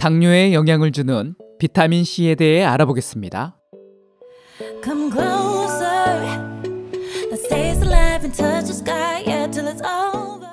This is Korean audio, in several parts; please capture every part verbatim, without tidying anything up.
당뇨에 영향을 주는 비타민 C에 대해 알아보겠습니다. Come closer. Let's taste the life and touch the sky yeah, till it's over.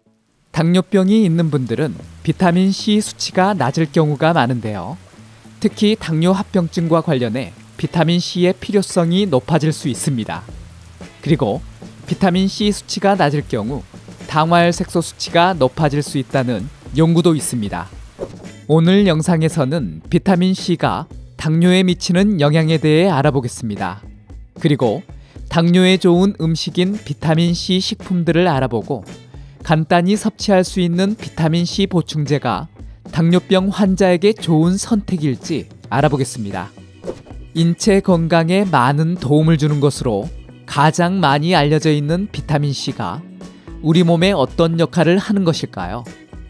당뇨병이 있는 분들은 비타민 C 수치가 낮을 경우가 많은데요. 특히 당뇨 합병증과 관련해 비타민 C의 필요성이 높아질 수 있습니다. 그리고 비타민 C 수치가 낮을 경우 당화혈색소 수치가 높아질 수 있다는 연구도 있습니다. 오늘 영상에서는 비타민 C가 당뇨에 미치는 영향에 대해 알아보겠습니다. 그리고 당뇨에 좋은 음식인 비타민 C 식품들을 알아보고 간단히 섭취할 수 있는 비타민 C 보충제가 당뇨병 환자에게 좋은 선택일지 알아보겠습니다. 인체 건강에 많은 도움을 주는 것으로 가장 많이 알려져 있는 비타민 C가 우리 몸에 어떤 역할을 하는 것일까요?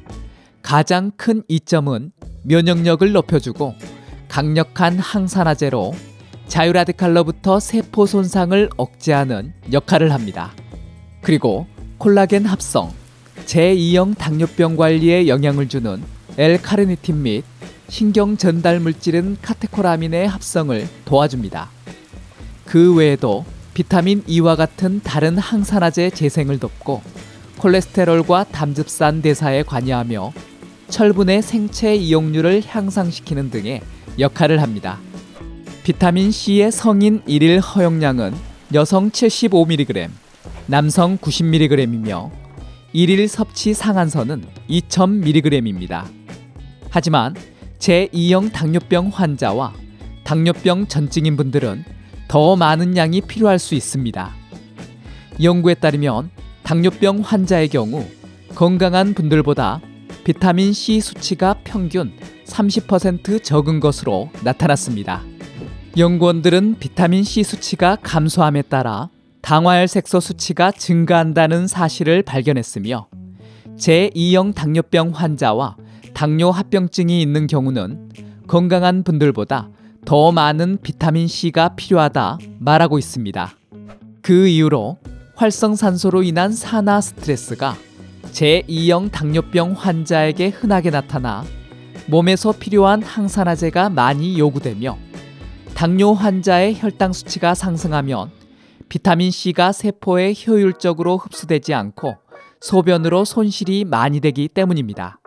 가장 큰 이점은 면역력을 높여주고 강력한 항산화제로 자유라디칼로부터 세포 손상을 억제하는 역할을 합니다. 그리고 콜라겐 합성, 제이형 당뇨병 관리에 영향을 주는 L-카르니틴 및 신경 전달 물질인 카테코라민의 합성을 도와줍니다. 그 외에도 비타민 E와 같은 다른 항산화제 재생을 돕고 콜레스테롤과 담즙산 대사에 관여하며 철분의 생체 이용률을 향상시키는 등의 역할을 합니다. 비타민 C의 성인 일일 허용량은 여성 칠십오 밀리그램, 남성 구십 밀리그램이며 일일 섭취 상한선은 이천 밀리그램입니다. 하지만 제이형 당뇨병 환자와 당뇨병 전증인 분들은 더 많은 양이 필요할 수 있습니다. 연구에 따르면 당뇨병 환자의 경우 건강한 분들보다 비타민 C 수치가 평균 삼십 퍼센트 적은 것으로 나타났습니다. 연구원들은 비타민 C 수치가 감소함에 따라 당화혈색소 수치가 증가한다는 사실을 발견했으며 제이형 당뇨병 환자와 당뇨 합병증이 있는 경우는 건강한 분들보다 더 많은 비타민 C가 필요하다 말하고 있습니다. 그 이후로 활성산소로 인한 산화 스트레스가 제이형 당뇨병 환자에게 흔하게 나타나 몸에서 필요한 항산화제가 많이 요구되며 당뇨 환자의 혈당 수치가 상승하면 비타민 C가 세포에 효율적으로 흡수되지 않고 소변으로 손실이 많이 되기 때문입니다.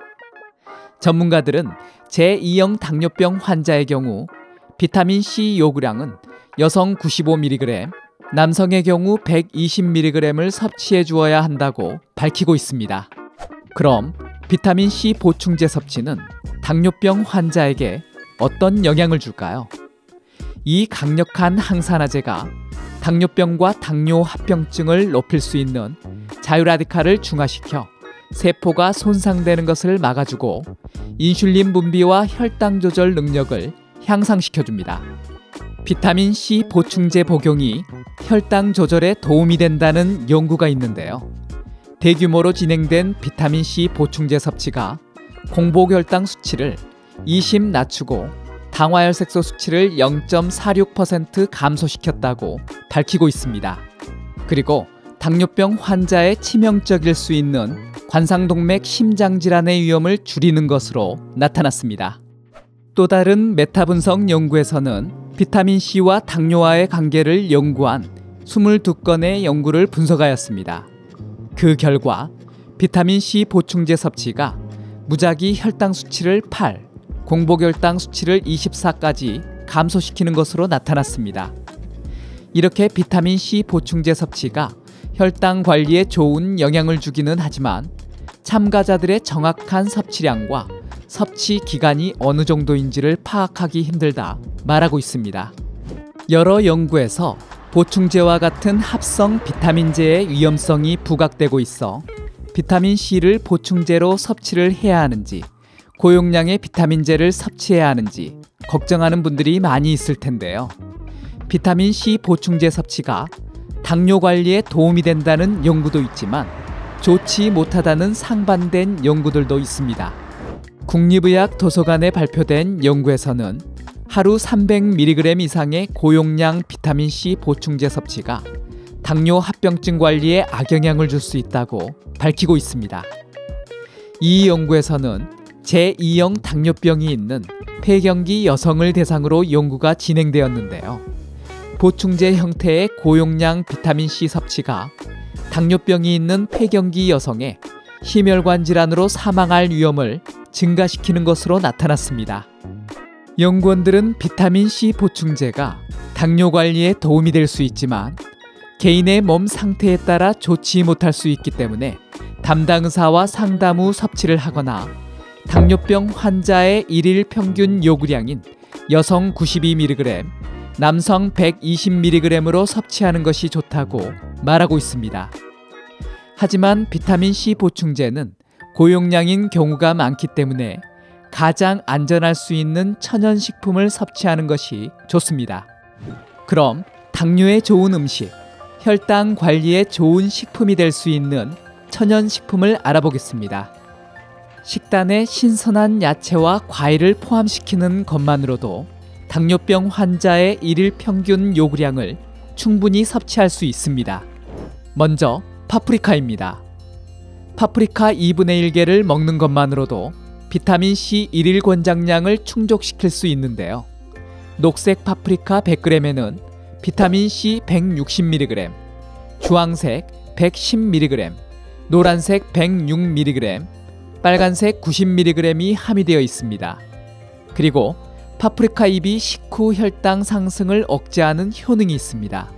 전문가들은 제이형 당뇨병 환자의 경우 비타민 C 요구량은 여성 구십오 밀리그램, 남성의 경우 백이십 밀리그램을 섭취해 주어야 한다고 밝히고 있습니다. 그럼 비타민 C 보충제 섭취는 당뇨병 환자에게 어떤 영향을 줄까요? 이 강력한 항산화제가 당뇨병과 당뇨 합병증을 높일 수 있는 자유라디칼을 중화시켜 세포가 손상되는 것을 막아주고 인슐린 분비와 혈당 조절 능력을 향상시켜줍니다. 비타민 C 보충제 복용이 혈당 조절에 도움이 된다는 연구가 있는데요. 대규모로 진행된 비타민 C 보충제 섭취가 공복혈당 수치를 이십 낮추고 당화혈색소 수치를 영 점 사육 퍼센트 감소시켰다고 밝히고 있습니다. 그리고 당뇨병 환자의 치명적일 수 있는 관상동맥 심장질환의 위험을 줄이는 것으로 나타났습니다. 또 다른 메타분석 연구에서는 비타민 C와 당뇨와의 관계를 연구한 이십이 건의 연구를 분석하였습니다. 그 결과 비타민 C 보충제 섭취가 무작위 혈당 수치를 팔, 공복혈당 수치를 이십사까지 감소시키는 것으로 나타났습니다. 이렇게 비타민 C 보충제 섭취가 혈당 관리에 좋은 영향을 주기는 하지만 참가자들의 정확한 섭취량과 섭취 기간이 어느 정도인지를 파악하기 힘들다 말하고 있습니다. 여러 연구에서 보충제와 같은 합성 비타민제의 위험성이 부각되고 있어 비타민 C를 보충제로 섭취를 해야 하는지 고용량의 비타민제를 섭취해야 하는지 걱정하는 분들이 많이 있을 텐데요. 비타민 C 보충제 섭취가 당뇨 관리에 도움이 된다는 연구도 있지만 좋지 못하다는 상반된 연구들도 있습니다. 국립의학 도서관에 발표된 연구에서는 하루 삼백 밀리그램 이상의 고용량 비타민 C 보충제 섭취가 당뇨 합병증 관리에 악영향을 줄 수 있다고 밝히고 있습니다. 이 연구에서는 제이형 당뇨병이 있는 폐경기 여성을 대상으로 연구가 진행되었는데요. 보충제 형태의 고용량 비타민C 섭취가 당뇨병이 있는 폐경기 여성의 심혈관 질환으로 사망할 위험을 증가시키는 것으로 나타났습니다. 연구원들은 비타민C 보충제가 당뇨 관리에 도움이 될 수 있지만 개인의 몸 상태에 따라 좋지 못할 수 있기 때문에 담당 의사와 상담 후 섭취를 하거나 당뇨병 환자의 일일 평균 요구량인 여성 구십이 밀리그램, 남성 백이십 밀리그램으로 섭취하는 것이 좋다고 말하고 있습니다. 하지만 비타민C 보충제는 고용량인 경우가 많기 때문에 가장 안전할 수 있는 천연식품을 섭취하는 것이 좋습니다. 그럼 당뇨에 좋은 음식, 혈당 관리에 좋은 식품이 될 수 있는 천연식품을 알아보겠습니다. 식단에 신선한 야채와 과일을 포함시키는 것만으로도 당뇨병 환자의 일일 평균 요구량을 충분히 섭취할 수 있습니다. 먼저 파프리카입니다. 파프리카 이분의 일 개를 먹는 것만으로도 비타민C 일일 권장량을 충족시킬 수 있는데요. 녹색 파프리카 백 그램에는 비타민C 백육십 밀리그램, 주황색 백십 밀리그램, 노란색 백육 밀리그램, 빨간색 구십 밀리그램이 함유되어 있습니다. 그리고 파프리카 잎이 식후 혈당 상승을 억제하는 효능이 있습니다.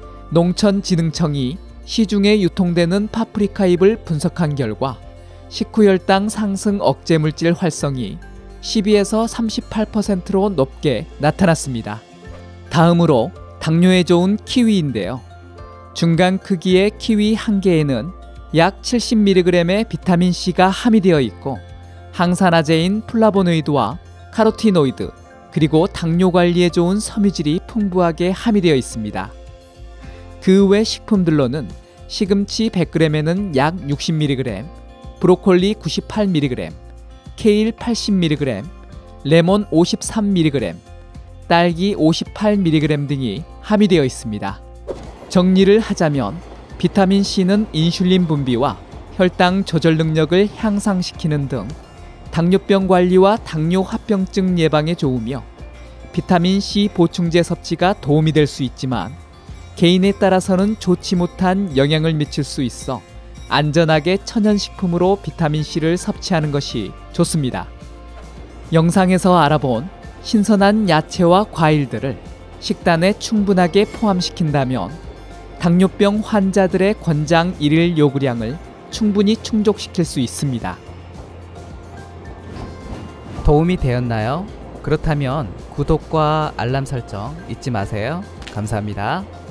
농촌진흥청이 시중에 유통되는 파프리카 잎을 분석한 결과 식후 혈당 상승 억제 물질 활성이 십이에서 삼십팔 퍼센트로 높게 나타났습니다. 다음으로 당뇨에 좋은 키위인데요. 중간 크기의 키위 한 개에는 약 칠십 밀리그램의 비타민C가 함유되어 있고 항산화제인 플라보노이드와 카로티노이드 그리고 당뇨 관리에 좋은 섬유질이 풍부하게 함유되어 있습니다. 그 외 식품들로는 시금치 백 그램에는 약 육십 밀리그램, 브로콜리 구십팔 밀리그램, 케일 팔십 밀리그램, 레몬 오십삼 밀리그램, 딸기 오십팔 밀리그램 등이 함유되어 있습니다. 정리를 하자면 비타민C는 인슐린 분비와 혈당 조절 능력을 향상시키는 등 당뇨병 관리와 당뇨 합병증 예방에 좋으며 비타민C 보충제 섭취가 도움이 될 수 있지만 개인에 따라서는 좋지 못한 영향을 미칠 수 있어 안전하게 천연식품으로 비타민C를 섭취하는 것이 좋습니다. 영상에서 알아본 신선한 야채와 과일들을 식단에 충분하게 포함시킨다면 당뇨병 환자들의 권장 일일 요구량을 충분히 충족시킬 수 있습니다. 도움이 되었나요? 그렇다면 구독과 알람 설정 잊지 마세요. 감사합니다.